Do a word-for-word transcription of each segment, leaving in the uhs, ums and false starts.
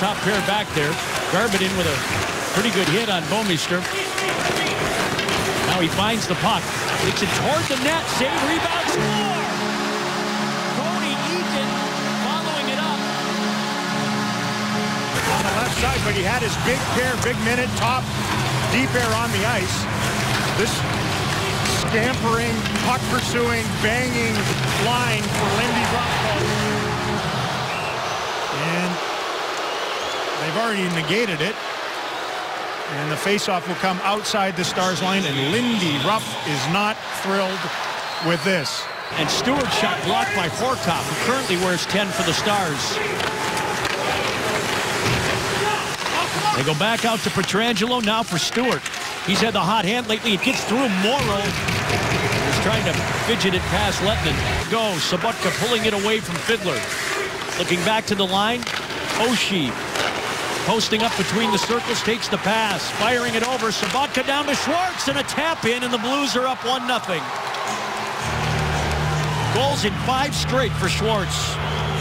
top pair back there. Garbutt in with a pretty good hit on Bouwmeester. Now he finds the puck. Takes it toward the net. Save, rebound, score! Cody Eakin following it up. On the left side, but he had his big pair, big minute, top, deep air on the ice. This scampering, puck-pursuing, banging line for Lindy Ruff. And they've already negated it. And the faceoff will come outside the Stars line, and Lindy Ruff is not thrilled with this. And Stewart shot blocked by Horcoff, who currently wears ten for the Stars. They go back out to Pietrangelo, now for Stewart. He's had the hot hand lately. It gets through Morrow. He's trying to fidget it past Lettinen. Go, Sobotka pulling it away from Fiddler. Looking back to the line, Oshie. Posting up between the circles, takes the pass. Firing it over, Sobotka down to Schwartz, and a tap in, and the Blues are up one nothing. Goals in five straight for Schwartz.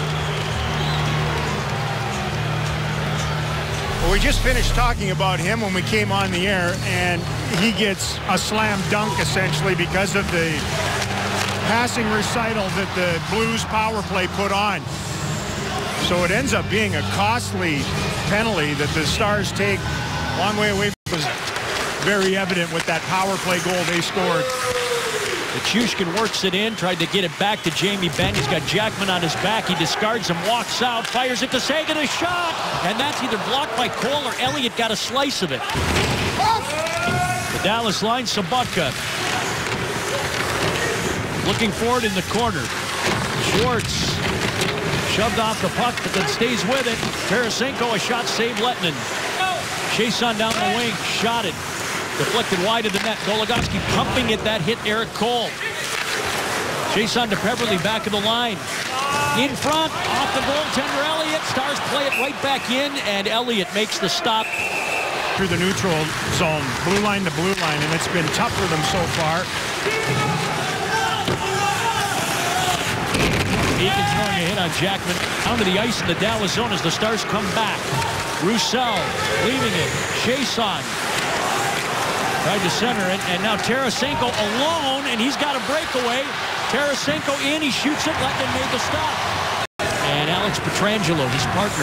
Well, we just finished talking about him when we came on the air, and he gets a slam dunk, essentially, because of the passing recital that the Blues power play put on. So it ends up being a costly penalty that the Stars take a long way away from. Was very evident with that power play goal they scored. Nichushkin works it in, tried to get it back to Jamie Benn. He's got Jackman on his back. He discards him, walks out, fires it to Sagan, a shot! And that's either blocked by Cole or Elliott got a slice of it. The Dallas line, Sobotka. Looking forward in the corner. Schwartz shoved off the puck, but then stays with it. Tarasenko, a shot saved Lettinen. Chiasson down the wing, shot it. Deflected wide of the net. Goligoski pumping it. That hit Eric Cole. Chiasson to Peverley, back of the line. In front, off the goaltender, Elliott. Stars play it right back in, and Elliott makes the stop. Through the neutral zone, blue line to blue line, and it's been tough for them so far. Eakin throwing a hit on Jackman. Down to the ice in the Dallas zone as the Stars come back. Roussel leaving it. Chiasson tried to center it, and now Tarasenko alone, and he's got a breakaway. Tarasenko in, he shoots it. Lettinen made the stop. And Alex Pietrangelo, his partner,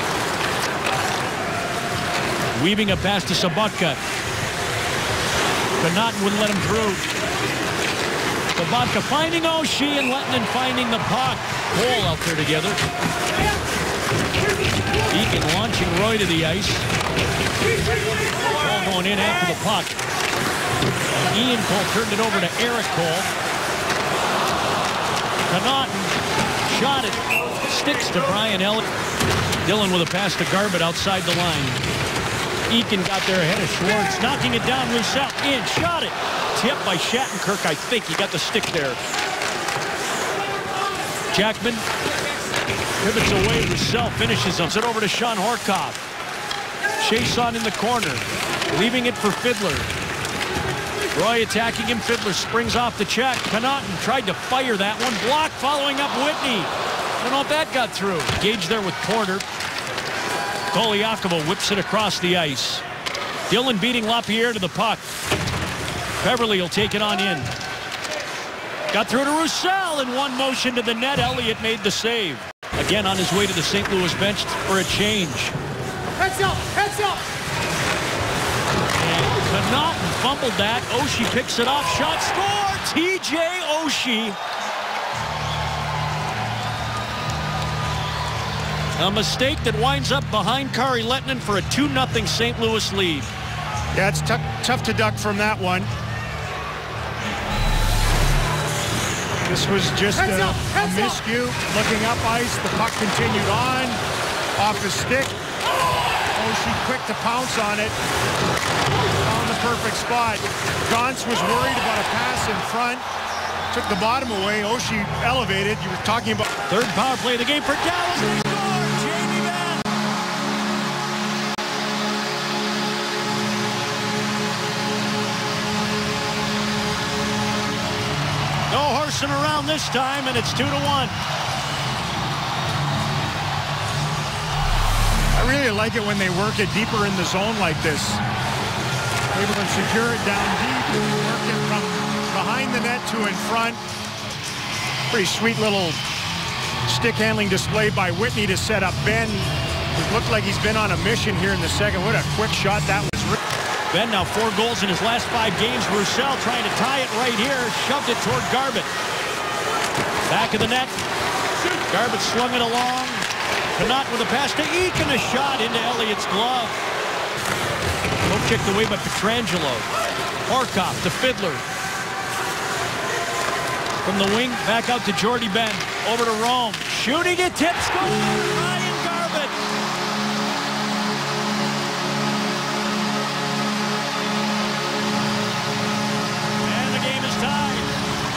weaving a pass to Sobotka. Connaughton wouldn't let him through. Sobotka finding Oshie, and Lettinen finding the puck. Cole out there together. Eakin launching Roy to the ice. Cole going in after the puck. Ian Cole turned it over to Eric Cole. Connaughton shot it. Sticks to Brian Elliott. Dillon with a pass to Garbutt outside the line. Eakin got there ahead of Schwartz. Knocking it down. Roussel in. Shot it. Tipped by Shattenkirk, I think. He got the stick there. Jackman pivots away. Roussel finishes him. It over to Sean Horcoff. Chiasson in the corner. Leaving it for Fiddler. Roy attacking him. Fiddler springs off the check. Connaughton tried to fire that one. Blocked, following up Whitney. I don't know if that got through. Gage there with Porter. Goliakovo whips it across the ice. Dillon beating LaPierre to the puck. Peverley will take it on in. Got through to Roussel in one motion to the net. Elliott made the save. Again on his way to the Saint Louis bench for a change. Heads up! Heads up! And Connaughton fumbled that. Oshie picks it off. Shot score! T J Oshie. A mistake that winds up behind Kari Lettinen for a two nothing Saint Louis lead. Yeah, it's tough to duck from that one. This was just a, a miscue. Looking up ice, the puck continued on. Off his stick. Oshie quick to pounce on it. Found the perfect spot. Gauntz was worried about a pass in front. Took the bottom away. Oshie elevated. You were talking about... Third power play of the game for Dallas. They score! Jamie Benn. No horsing around this time, and it's two to one. I really like it when they work it deeper in the zone like this. Able to secure it down deep, work it from behind the net to in front. Pretty sweet little stick handling display by Whitney to set up Ben. It looked like he's been on a mission here in the second. What a quick shot that was. Ben now four goals in his last five games. Roussel trying to tie it right here. Shoved it toward Garbutt. Back of the net. Garbutt slung it along. Connaught with a pass to Eek and a shot into Elliott's glove. Poke checked away by Pietrangelo. Horcoff to Fiddler. From the wing, back out to Jordy Ben. Over to Rome. Shooting it, tip, score! Ryan Garbutt. And the game is tied.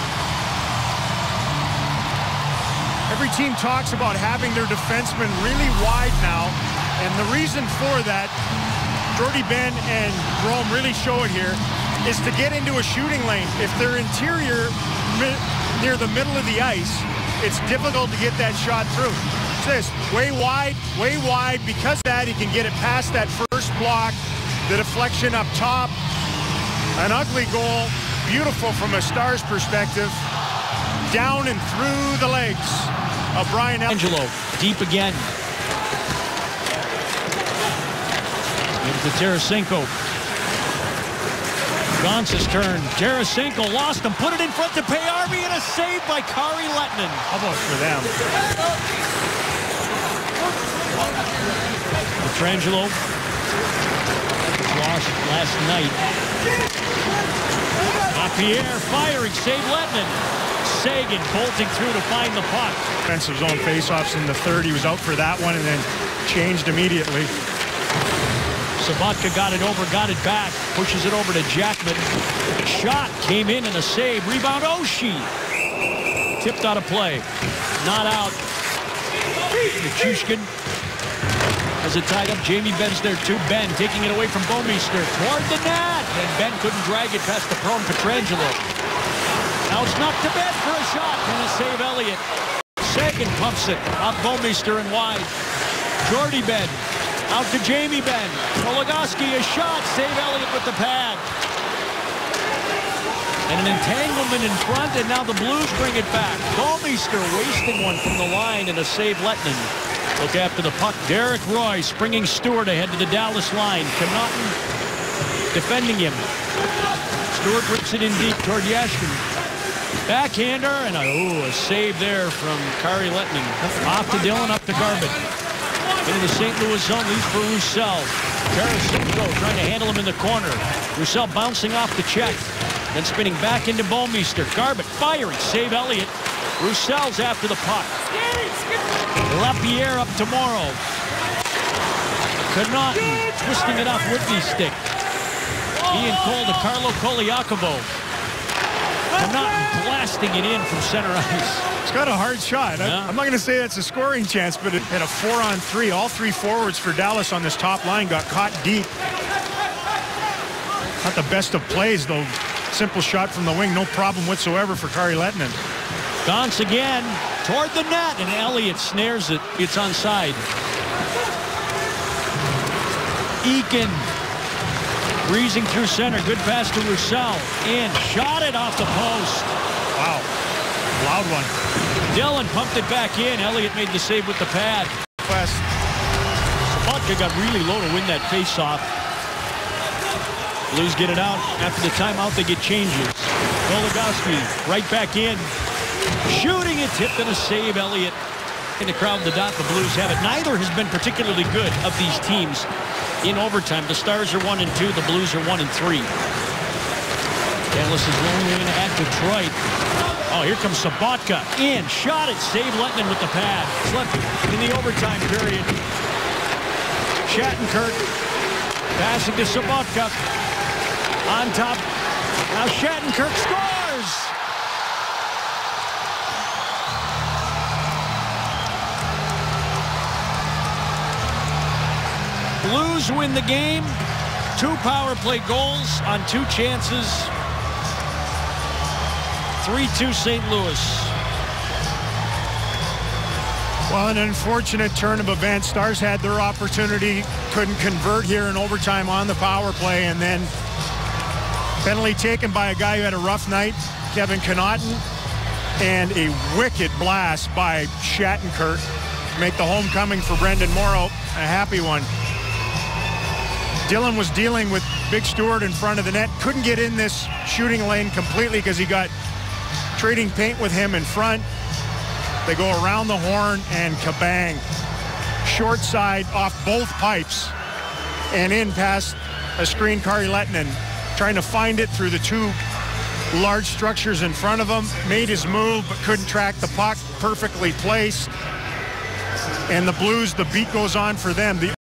Every team talks about having their defensemen really wide now. And the reason for that, Jordy Ben and Rome really show it here, is to get into a shooting lane. If they're interior near the middle of the ice, it's difficult to get that shot through. It's this, way wide, way wide. Because of that, he can get it past that first block, the deflection up top. An ugly goal, beautiful from a Stars perspective. Down and through the legs of Brian Angelo, deep again. Into Tarasenko. Gonz's turn. Tarasenko lost him. Put it in front to Payarvi and a save by Kari Lettinen. How about for them? Pietrangelo lost last night. Lapierre firing. Save Lettinen. Sagan bolting through to find the puck. Defensive zone faceoffs in the third. He was out for that one and then changed immediately. Sabatka got it over, got it back, pushes it over to Jackman. Shot came in and a save. Rebound Oshie. Tipped out of play. Not out. Nichushkin has it tied up. Jamie Benn's there too. Ben taking it away from Bouwmeester toward the net. And Ben couldn't drag it past the prone Pietrangelo. Now it's knocked to bed for a shot. And a save Elliott. Sagan pumps it off Bouwmeester and wide. Jordy Ben. Out to Jamie Ben. Goligoski, a shot. Save Elliott with the pad. And an entanglement in front, and now the Blues bring it back. Bouwmeester wasting one from the line and a save Lettinen. Look after the puck. Derek Roy springing Stewart ahead to the Dallas line. Connaughton defending him. Stewart rips it in deep toward Yashkin. Backhander, and a, ooh, a save there from Kari Lettinen. Off to Dillon, up to Garbutt. Into the Saint Louis zone, leads for Roussel. Tarasenko trying to handle him in the corner. Roussel bouncing off the check. Then spinning back into Bouwmeester. Garbutt firing. Save Elliott. Roussel's after the puck. Lapierre up to Morrow. Connaughton twisting it off Whitney's stick. Ian Cole to Carlo Koliakovo. Connaughton blasting it in from center ice. It's got a hard shot. Yeah. I'm not going to say that's a scoring chance, but it had a four on three. All three forwards for Dallas on this top line got caught deep. Not the best of plays, though. Simple shot from the wing. No problem whatsoever for Kari Lettinen. Gauntz again toward the net, and Elliott snares it. It's onside. Eakin breezing through center. Good pass to Roussel. In. Shot it off the post. Wow. Loud one. Dillon pumped it back in. Elliott made the save with the pad. West. Sabatka got really low to win that faceoff. Blues get it out. After the timeout, they get changes. Goligoski right back in. Shooting it, tipped and a save. Elliott in the crowd, the dot. The Blues have it. Neither has been particularly good of these teams in overtime. The Stars are one and two. The Blues are one and three. Dallas is rolling in at Detroit. Oh, here comes Sabatka. In. Shot it. Save Lettinen with the pad. Slip in the overtime period. Shattenkirk passing to Sabatka. On top. Now Shattenkirk scores! Blues win the game. Two power play goals on two chances. three two Saint Louis. Well, an unfortunate turn of events. Stars had their opportunity, couldn't convert here in overtime on the power play, and then penalty taken by a guy who had a rough night, Kevin Connaughton, and a wicked blast by Shattenkirk to make the homecoming for Brendan Morrow a happy one. Dillon was dealing with Big Stewart in front of the net, couldn't get in this shooting lane completely because he got trading paint with him in front. They go around the horn and kabang. Short side off both pipes and in past a screen. Kari Lehtinen trying to find it through the two large structures in front of him. Made his move but couldn't track the puck. Perfectly placed. And the Blues, the beat goes on for them. The